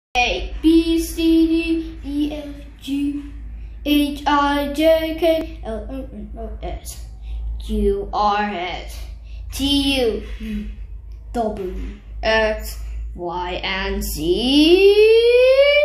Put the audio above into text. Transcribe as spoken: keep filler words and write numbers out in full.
A, B, C, D, E, F, G, H, I, J, K, L, M, N, O, S, Q, R, S, T, U, W, X, Y, and Z.